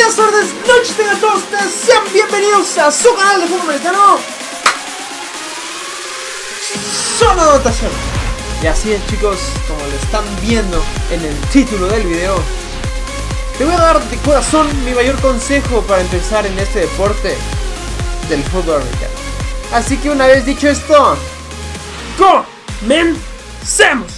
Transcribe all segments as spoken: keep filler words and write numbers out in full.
días, tardes, noches tengan todos ustedes. Sean bienvenidos a su canal de fútbol americano, Zona de Anotación. Y así es, chicos, como lo están viendo en el título del video, te voy a dar de corazón mi mayor consejo para empezar en este deporte del fútbol americano. Así que una vez dicho esto, comencemos.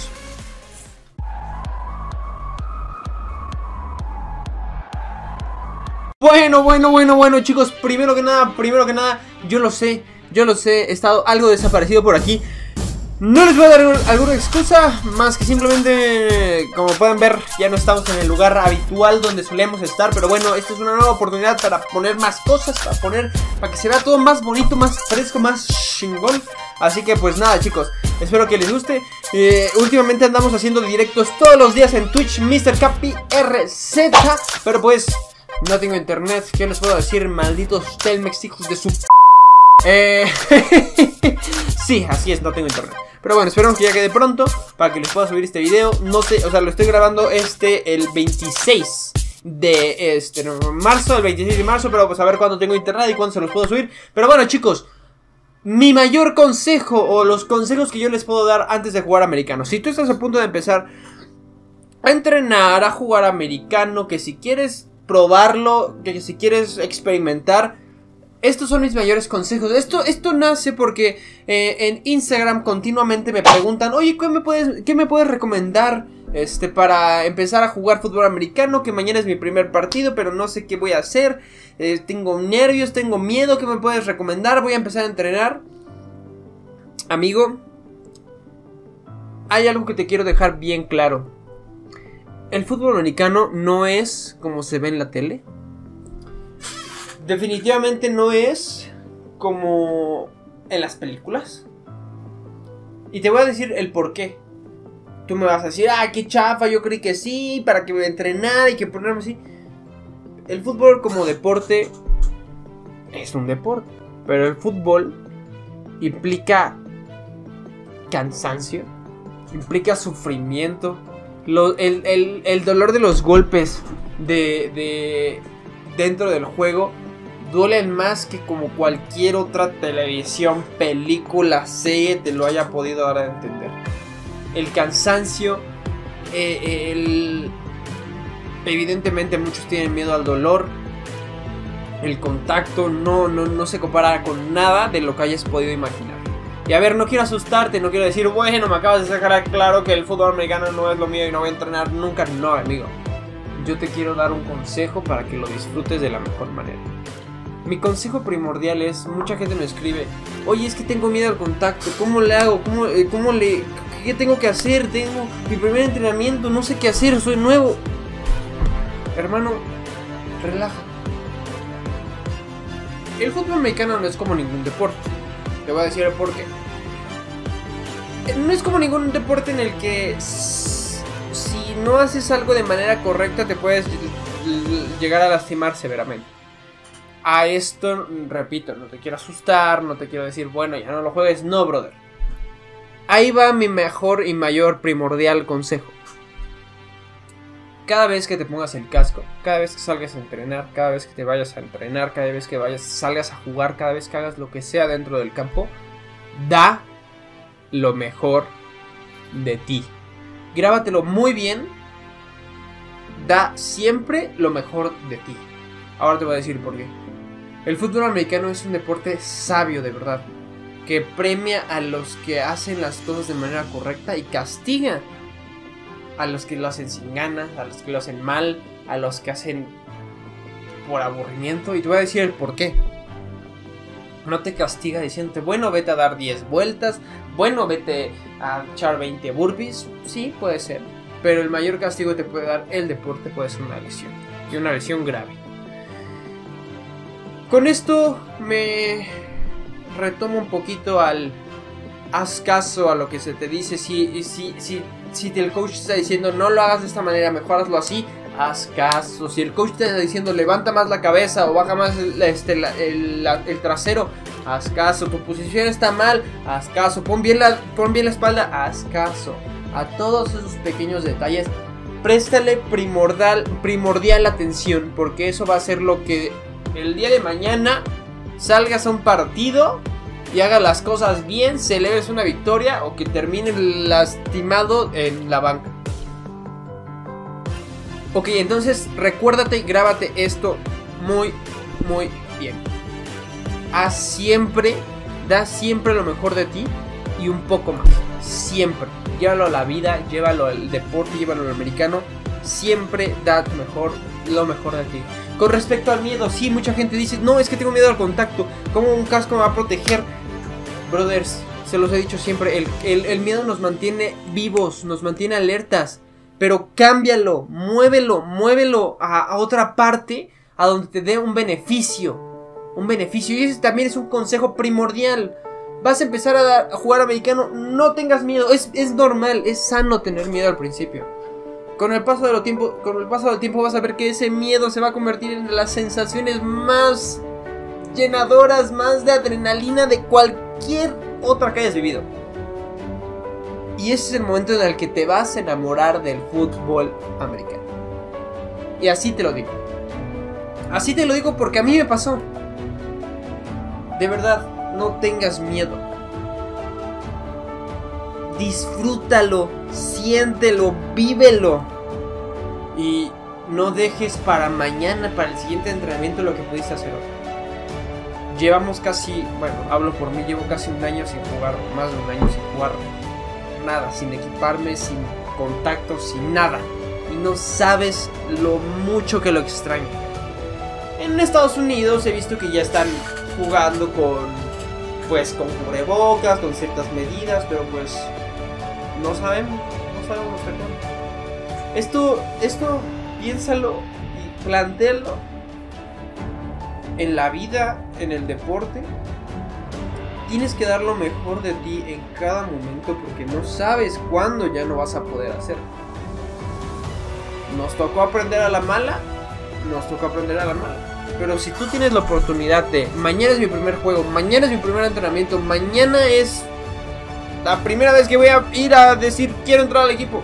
Bueno, bueno, bueno, bueno, chicos, primero que nada, primero que nada, yo lo sé, yo lo sé, he estado algo desaparecido por aquí. No les voy a dar alguna excusa, más que simplemente, como pueden ver, ya no estamos en el lugar habitual donde solemos estar. Pero bueno, esta es una nueva oportunidad para poner más cosas, para poner, para que se vea todo más bonito, más fresco, más chingón. Así que pues nada, chicos, espero que les guste. eh, Últimamente andamos haciendo directos todos los días en Twitch, mister Capi R Z. Pero pues no tengo internet, ¿qué les puedo decir? Malditos Telmex, hijos de su... Eh... sí, así es, no tengo internet. Pero bueno, esperamos que ya quede pronto para que les pueda subir este video. No sé, o sea, lo estoy grabando este el veintiséis de este no, marzo, el veintiséis de marzo. Pero pues a ver cuándo tengo internet y cuándo se los puedo subir. Pero bueno, chicos, mi mayor consejo, o los consejos que yo les puedo dar antes de jugar americano. Si tú estás a punto de empezar a entrenar, a jugar americano, que si quieres probarlo, que si quieres experimentar, estos son mis mayores consejos. Esto, esto nace porque eh, en Instagram continuamente me preguntan: oye, ¿qué me puedes, qué me puedes recomendar este, para empezar a jugar fútbol americano? Que mañana es mi primer partido, pero no sé qué voy a hacer. eh, Tengo nervios, tengo miedo. ¿Qué me puedes recomendar? Voy a empezar a entrenar. Amigo, hay algo que te quiero dejar bien claro. El fútbol americano no es como se ve en la tele. Definitivamente no es como en las películas. Y te voy a decir el por qué. Tú me vas a decir: ah, qué chafa, yo creí que sí, para que me entrenara y que ponerme así. El fútbol como deporte es un deporte, pero el fútbol implica cansancio, implica sufrimiento, lo, el, el, el dolor de los golpes de, de dentro del juego duelen más que como cualquier otra televisión, película, serie te lo haya podido dar a entender. El cansancio, eh, el... evidentemente muchos tienen miedo al dolor. El contacto no, no, no se compara con nada de lo que hayas podido imaginar. Y a ver, no quiero asustarte, no quiero decir: bueno, me acabas de sacar claro que el fútbol americano no es lo mío y no voy a entrenar nunca. No, amigo, yo te quiero dar un consejo para que lo disfrutes de la mejor manera. Mi consejo primordial es: mucha gente me escribe: oye, es que tengo miedo al contacto, ¿cómo le hago? ¿Cómo, eh, cómo le, ¿Qué tengo que hacer? Tengo mi primer entrenamiento, no sé qué hacer, soy nuevo. Hermano, relaja. El fútbol americano no es como ningún deporte. Te voy a decir el por qué. No es como ningún deporte en el que si no haces algo de manera correcta te puedes llegar a lastimar severamente. A esto, repito, no te quiero asustar, no te quiero decir: bueno, ya no lo juegues. No, brother. Ahí va mi mejor y mayor primordial consejo. Cada vez que te pongas el casco, cada vez que salgas a entrenar, cada vez que te vayas a entrenar, cada vez que vayas, salgas a jugar, cada vez que hagas lo que sea dentro del campo, da lo mejor de ti. Grábatelo muy bien. Da siempre lo mejor de ti. Ahora te voy a decir por qué. El fútbol americano es un deporte sabio, de verdad, que premia a los que hacen las cosas de manera correcta y castiga a los que lo hacen sin ganas, a los que lo hacen mal, a los que hacen por aburrimiento. Y te voy a decir el por qué. No te castiga diciéndote: bueno, vete a dar diez vueltas, bueno, vete a echar veinte burpees. Sí, puede ser, pero el mayor castigo que te puede dar el deporte puede ser una lesión, y una lesión grave. Con esto me retomo un poquito al haz caso a lo que se te dice. Si, si, si, si el coach está diciendo: no lo hagas de esta manera, mejor hazlo así, haz caso. Si el coach te está diciendo: levanta más la cabeza o baja más el, este, el, el, el trasero, haz caso. Tu posición está mal, haz caso. Pon bien la, pon bien la espalda, haz caso. A todos esos pequeños detalles préstale primordial, primordial atención, porque eso va a ser lo que el día de mañana salgas a un partido y hagas las cosas bien, celebres una victoria o que termine lastimado en la banca. Ok, entonces recuérdate y grábate esto muy, muy bien. Haz siempre, da siempre lo mejor de ti y un poco más. Siempre. Llévalo a la vida, llévalo al deporte, llévalo al americano. Siempre da mejor, lo mejor de ti. Con respecto al miedo, sí, mucha gente dice, no, es que tengo miedo al contacto. ¿Cómo un casco me va a proteger? Brothers, se los he dicho siempre, el, el, el miedo nos mantiene vivos, nos mantiene alertas. Pero cámbialo, muévelo, muévelo a, a otra parte, a donde te dé un beneficio. Un beneficio, y ese también es un consejo primordial. Vas a empezar a, dar, a jugar americano, no tengas miedo, es, es normal, es sano tener miedo al principio. Con el paso del tiempo, con el paso del tiempo vas a ver que ese miedo se va a convertir en las sensaciones más llenadoras, más de adrenalina de cualquier otra que hayas vivido. Y ese es el momento en el que te vas a enamorar del fútbol americano. Y así te lo digo. Así te lo digo porque a mí me pasó. De verdad, no tengas miedo. Disfrútalo, siéntelo, vívelo. Y no dejes para mañana, para el siguiente entrenamiento, lo que pudiste hacer hoy. Llevamos casi, bueno, hablo por mí, llevo casi un año sin jugar, más de un año sin jugar nada, sin equiparme, sin contactos, sin nada. Y no sabes lo mucho que lo extraño. En Estados Unidos he visto que ya están jugando con, pues, con cubrebocas, con ciertas medidas, pero pues no sabemos, no sabemos hasta cuándo. Esto, esto, piénsalo y plantéalo en la vida, en el deporte. Tienes que dar lo mejor de ti en cada momento porque no sabes cuándo ya no vas a poder hacerlo. Nos tocó aprender a la mala, nos tocó aprender a la mala. Pero si tú tienes la oportunidad de, mañana es mi primer juego, mañana es mi primer entrenamiento, mañana es la primera vez que voy a ir a decir quiero entrar al equipo.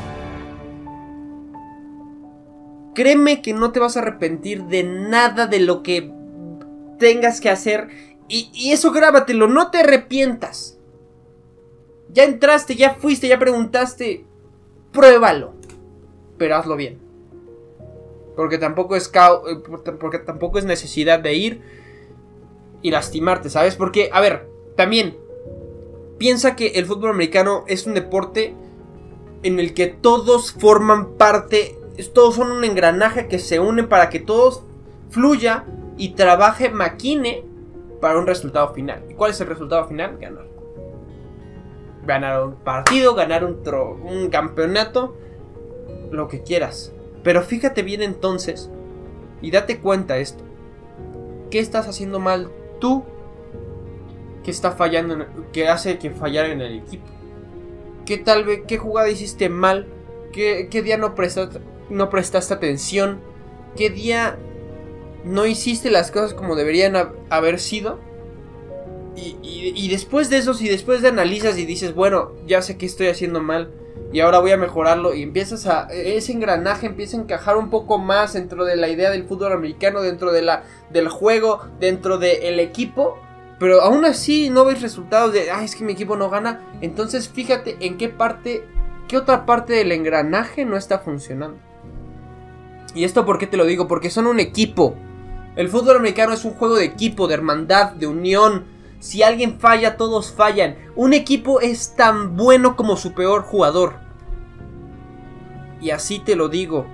Créeme que no te vas a arrepentir de nada de lo que tengas que hacer. Y, y eso grábatelo, no te arrepientas. Ya entraste, ya fuiste, ya preguntaste. Pruébalo. Pero hazlo bien. Porque tampoco es porque tampoco es necesidad de ir y lastimarte, ¿sabes? Porque, a ver, también piensa que el fútbol americano es un deporte en el que todos forman parte, todos son un engranaje que se une para que todos fluya y trabaje, maquine para un resultado final. ¿Y cuál es el resultado final? Ganar. Ganar un partido, ganar un, tro un campeonato, lo que quieras. Pero fíjate bien entonces y date cuenta esto. ¿Qué estás haciendo mal tú? ¿Qué está fallando? En, ¿Qué hace que fallar en el equipo? ¿Qué tal vez, qué jugada hiciste mal? ¿Qué, qué día no prestaste, no prestaste atención? ¿Qué día no hiciste las cosas como deberían ha, haber sido? Y, y, y después de eso, si después de analizas y dices, bueno, ya sé que estoy haciendo mal y ahora voy a mejorarlo, y empiezas a, ese engranaje empieza a encajar un poco más dentro de la idea del fútbol americano, dentro de la, del juego, dentro del equipo, pero aún así no ves resultados de, ay, es que mi equipo no gana. Entonces fíjate en qué parte, qué otra parte del engranaje no está funcionando. Y esto, ¿por qué te lo digo? Porque son un equipo. El fútbol americano es un juego de equipo, de hermandad, de unión. Si alguien falla, todos fallan. Un equipo es tan bueno como su peor jugador. Y así te lo digo.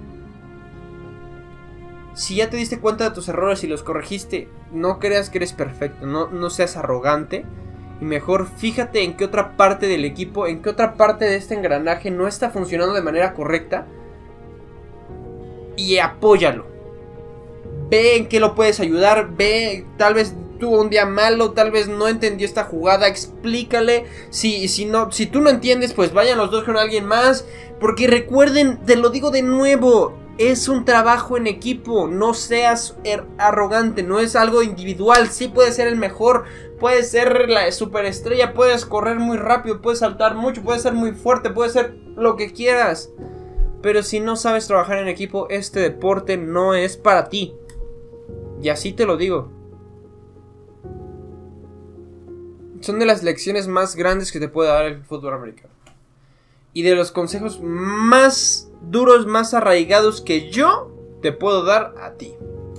Si ya te diste cuenta de tus errores y los corregiste, no creas que eres perfecto, no, no seas arrogante. Y mejor fíjate en qué otra parte del equipo, en qué otra parte de este engranaje no está funcionando de manera correcta. Y apóyalo. Ve en qué lo puedes ayudar, ve, tal vez tuvo un día malo, tal vez no entendió esta jugada, explícale. Si, si, no, si tú no entiendes, pues vayan los dos con alguien más. Porque recuerden, te lo digo de nuevo, es un trabajo en equipo. No seas er arrogante, no es algo individual. Sí puedes ser el mejor, puedes ser la superestrella, puedes correr muy rápido, puedes saltar mucho, puedes ser muy fuerte, puedes ser lo que quieras. Pero si no sabes trabajar en equipo, este deporte no es para ti. Y así te lo digo. Son de las lecciones más grandes que te puede dar el fútbol americano. Y de los consejos más duros, más arraigados que yo te puedo dar a ti.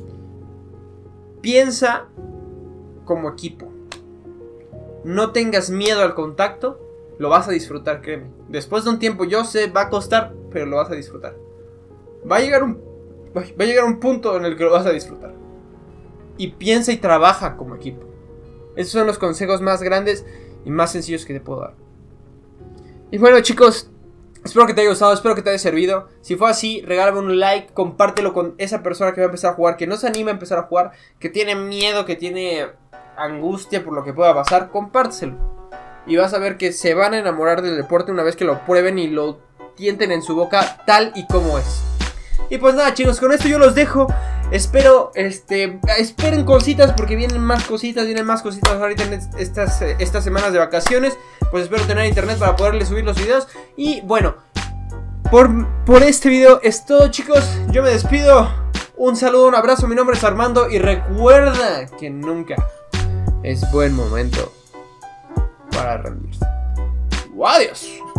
Piensa como equipo. No tengas miedo al contacto. Lo vas a disfrutar, créeme. Después de un tiempo, yo sé, va a costar, pero lo vas a disfrutar. Va a llegar un, va a llegar un punto en el que lo vas a disfrutar. Y piensa y trabaja como equipo. Esos son los consejos más grandes y más sencillos que te puedo dar. Y bueno, chicos, espero que te haya gustado, espero que te haya servido. Si fue así, regálame un like, compártelo con esa persona que va a empezar a jugar, que no se anima a empezar a jugar, que tiene miedo, que tiene angustia por lo que pueda pasar. Compártelo. Y vas a ver que se van a enamorar del deporte una vez que lo prueben y lo tienten en su boca tal y como es. Y pues nada, chicos, con esto yo los dejo. Espero, este, esperen cositas porque vienen más cositas, vienen más cositas ahorita en estas, estas semanas de vacaciones. Pues espero tener internet para poderles subir los videos. Y bueno, por, por este video es todo, chicos. Yo me despido. Un saludo, un abrazo, mi nombre es Armando. Y recuerda que nunca es buen momento para rendirse. ¡Adiós!